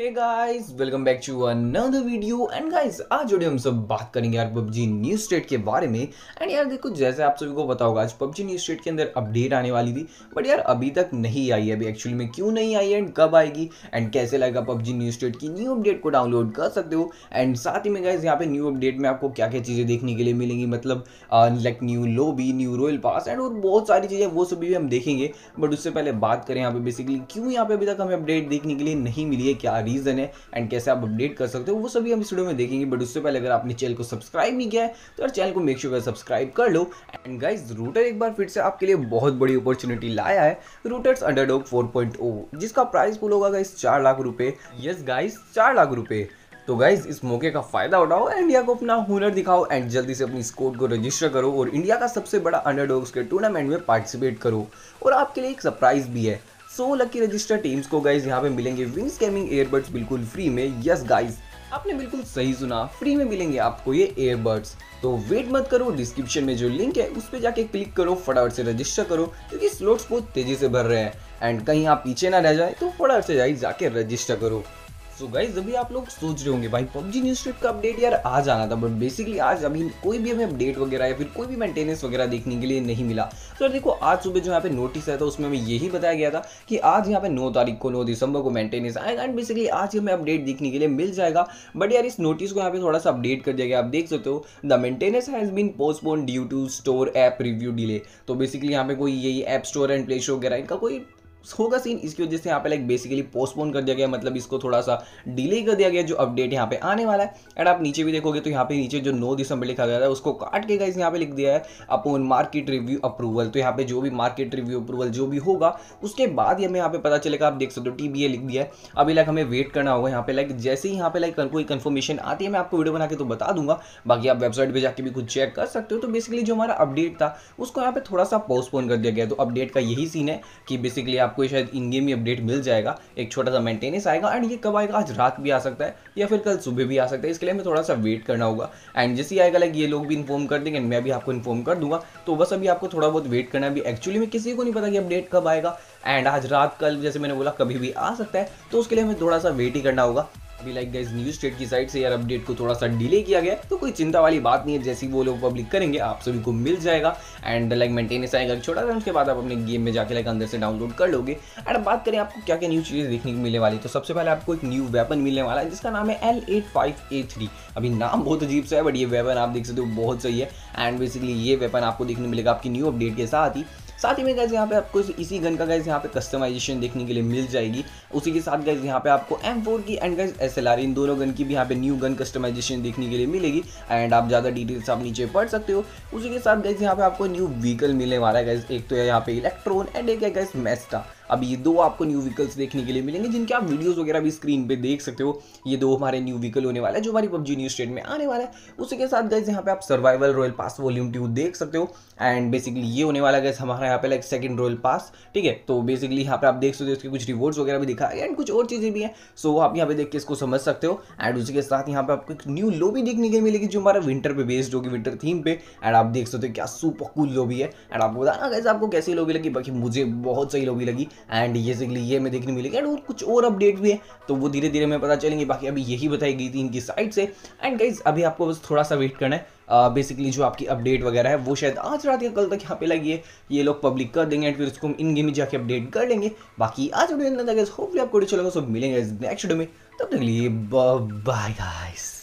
Hey guys welcome back to another video and guys आज video हम सब बात करेंगे यार पबजी न्यू स्टेट के बारे में। एंड यार देखो जैसे आप सभी को पता होगा आज पबजी न्यू स्टेट के अंदर अपडेट आने वाली थी, बट यार अभी तक नहीं आई है। अभी एक्चुअली में क्यों नहीं आई है एंड कब आएगी एंड कैसे लगेगा पबजी न्यू स्टेट की न्यू अपडेट को डाउनलोड कर सकते हो। एंड साथ ही में गाइस यहाँ पे न्यू अपडेट में आपको क्या क्या चीज़ें देखने के लिए मिलेंगी, मतलब like new lobby, new royal pass and और बहुत सारी चीज़ें वो सभी भी हम देखेंगे। बट उससे पहले बात करें यहाँ पे बेसिकली क्यों यहाँ पे अभी तक हमें अपडेट देखने के लिए नहीं मिली है, क्या रीज़न है एंड कैसे आप अपडेट कर सकते हो, वो सभी हम इस वीडियो में देखेंगे। बट उससे पहले अगर आपने चैनल को सब्सक्राइब नहीं किया है तो यार चैनल को मेक श्योर सब्सक्राइब कर लो। एंड गाइस रूटर एक बार फिर से आपके लिए बहुत बड़ी अपॉर्चुनिटी लाया है, रूटर्स अंडरडॉग 4.0, जिसका प्राइस पुल होगा गाइस 4 लाख रुपए। यस गाइस 4 लाख रुपए। तो गाइज इस मौके का फायदा उठाओ, इंडिया को अपना हुनर दिखाओ एंड जल्दी से अपनी स्कोर को रजिस्टर करो और इंडिया का सबसे बड़ा अंडरडॉग्स के टूर्नामेंट में पार्टिसिपेट करो। और आपके लिए एक सरप्राइज भी है, 100 लकी रजिस्टर टीम्स को गाइज यहाँ पे मिलेंगे विंग्स गेमिंग ईयरबड्स बिल्कुल फ्री में। यस गाइज आपने बिल्कुल सही सुना, फ्री में मिलेंगे आपको ये ईयरबड्स। तो वेट मत करो, डिस्क्रिप्शन में जो लिंक है उस पर जाके क्लिक करो, फटाफट से रजिस्टर करो क्योंकि स्लॉट्स बहुत तेजी से भर रहे हैं एंड कहीं आप पीछे ना रह जाए, तो फटाफट से जाके रजिस्टर करो। सो गाइज अभी आप लोग सोच रहे होंगे भाई पबजी न्यू स्टेट का अपडेट यार आ जाना था, बट बेसिकली आज अभी कोई भी हमें अपडेट वगैरह या फिर कोई भी मेंटेनेंस वगैरह देखने के लिए नहीं मिला। तो देखो आज सुबह जो यहाँ पे नोटिस आया था उसमें हमें यही बताया गया था कि आज यहाँ पे 9 तारीख को 9 दिसंबर को मेंटेनेंस आएगा एंड बेसिकली आज हमें अपडेट देखने के लिए मिल जाएगा। बट यार इस नोटिस को यहाँ पे थोड़ा सा अपडेट कर दिया गया, आप देख सकते हो the maintenance has been postponed due to store app review delay. तो बेसिकली यहाँ पे कोई यही app store and play store वगैरह इनका कोई होगा सीन, इसकी वजह से यहाँ पे लाइक बेसिकली पोस्टपोन कर दिया गया, मतलब इसको थोड़ा सा डिले कर दिया गया जो अपडेट यहाँ पे आने वाला है। एंड आप नीचे भी देखोगे तो यहाँ पे नीचे जो 9 दिसंबर लिखा गया था उसको काट के गाइस यहाँ पे लिख दिया है अपॉन मार्केट रिव्यू अप्रूवल। तो यहाँ पे जो भी मार्केट रिव्यू अप्रूवल जो भी होगा उसके बाद ही हमें यहाँ पे पता चलेगा। आप देख सकते हो TBA लिख दिया है। अभी लाइक हमें वेट करना होगा यहाँ पे, लाइक जैसे ही यहाँ पे लाइक कोई कंफर्मेशन आती है मैं आपको वीडियो बना के तो बता दूंगा, बाकी आप वेबसाइट पर जाके भी खुद चेक कर सकते हो। तो बेसिकली जो हमारा अपडेट था उसको यहाँ पे थोड़ा सा पोस्टपोन कर दिया गया। तो अपडेट का यही सीन है कि बेसिकली आपको शायद इन गेम अपडेट मिल जाएगा, एक छोटा सा मेंटेनेंस आएगा एंड ये कब आएगा, आज रात भी आ सकता है या फिर कल सुबह भी आ सकता है, इसके लिए हमें थोड़ा सा वेट करना होगा। एंड जैसे ही आएगा लाइक ये लोग भी इन्फॉर्म कर देंगे, मैं भी आपको इन्फॉर्म कर दूंगा। तो बस अभी आपको थोड़ा बहुत वेट करना है। अभी एक्चुअली में किसी को नहीं पता कि अपडेट कब आएगा एंड आज रात कल जैसे मैंने बोला कभी भी आ सकता है, तो उसके लिए हमें थोड़ा सा वेट ही करना होगा। अभी लाइक गाइस न्यू स्टेट की साइड से यार अपडेट को थोड़ा सा डिले किया गया, तो कोई चिंता वाली बात नहीं है, जैसे ही वो लोग पब्लिक करेंगे आप सभी को मिल जाएगा एंड लाइक मेंटेनेंस आएगा छोटा सा, उसके बाद आप अपने गेम में जाके लाइक अंदर से डाउनलोड कर लोगे। एंड अब बात करें आपको क्या क्या न्यू चीज़ें देखने को मिलने वाली, तो सबसे पहले आपको एक न्यू वेपन मिलने वाला है जिसका नाम है L85A3। अभी नाम बहुत अजीब सा है बट ये वेपन आप देख सकते हो बहुत सही है एंड बेसिकली ये वेपन आपको देखने मिलेगा आपकी न्यू अपडेट के साथ ही में गाइस यहाँ पे आपको इसी गन का गाइस यहाँ पे कस्टमाइजेशन देखने के लिए मिल जाएगी। उसी के साथ गाइस यहाँ पे आपको M4 की एंड गाइस SLR इन दोनों गन की भी यहाँ पे न्यू गन कस्टमाइजेशन देखने के लिए मिलेगी एंड आप ज़्यादा डिटेल्स आप नीचे पढ़ सकते हो। उसी के साथ गाइस यहाँ पे आपको न्यू व्हीकल मिलने वाला है गाइस, एक तो है यहाँ पे इलेक्ट्रॉन एंड एक है गाइस मेस्टा। अब ये दो आपको न्यू व्हीकल्स देखने के लिए मिलेंगे जिनके आप वीडियोस वगैरह भी स्क्रीन पे देख सकते हो। ये दो हमारे न्यू व्हीकल होने वाला है जो हमारी पबजी न्यू स्टेट में आने वाला है। उसी के साथ गाइस यहाँ पे आप सर्वाइवल रॉयल पास वॉल्यूम 2 देख सकते हो एंड बेसिकली ये होने वाला गाइस हमारा यहाँ पे लाइक सेकंड रॉयल पास, ठीक है। तो बेसिकली यहाँ पे आप देख सकते हो इसके कुछ रिवॉर्ड्स वगैरह भी दिखाए एंड कुछ और चीज़ें भी हैं, सो आप यहाँ पे देख के इसको समझ सकते हो। एंड उसी के साथ यहाँ पे आपको एक न्यू लॉबी देखने के लिए मिलेगी जो हमारा विंटर पे बेस्ड होगी, विंटर थीम पे। एंड आप देख सकते हो क्या सुपर कूल लॉबी है एंड आपको बताना गाइस आपको कैसी लॉबी लगी, बाकी मुझे बहुत सही लॉबी लगी एंड ये हमें देखने मिलेगी। एंड और कुछ और अपडेट भी है तो वो धीरे धीरे हमें पता चलेंगे, बाकी अभी यही बताई गई थी इनकी साइड से। एंड गाइस अभी आपको बस थोड़ा सा वेट करना है, बेसिकली जो आपकी अपडेट वगैरह है वो शायद आज रात या कल तक यहाँ पे लगी है, ये लोग पब्लिक कर देंगे एंड फिर उसको हम इन गेम में जाके अपडेट कर लेंगे। बाकी आज वीडियो होपफुली आपको अच्छा लगा, सब मिलेंगे नेक्स्ट वीडियो में, तब तक के लिए बाय गाइस।